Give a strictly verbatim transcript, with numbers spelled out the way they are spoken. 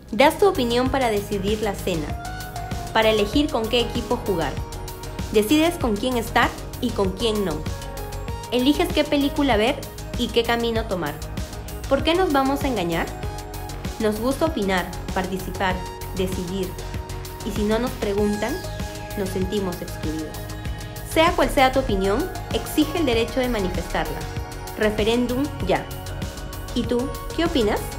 Das tu opinión para decidir la cena, para elegir con qué equipo jugar. Decides con quién estar y con quién no. Eliges qué película ver y qué camino tomar. ¿Por qué nos vamos a engañar? Nos gusta opinar, participar, decidir. Y si no nos preguntan, nos sentimos excluidos. Sea cual sea tu opinión, exige el derecho de manifestarla. Referéndum ya. ¿Y tú, qué opinas?